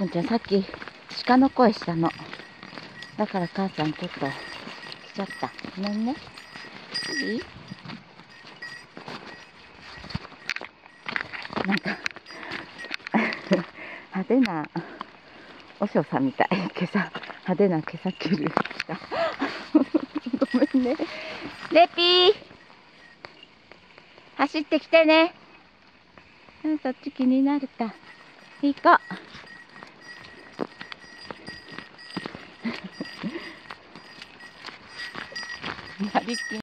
くんちゃんさっき鹿の声したの。だから母さんちょっと来ちゃった。ごめんね。いい？なんか派手なお嬢さんみたい。今朝派手な今朝着るしたごめんね。レピー走ってきてね。そっち気になるか。行こう。なりき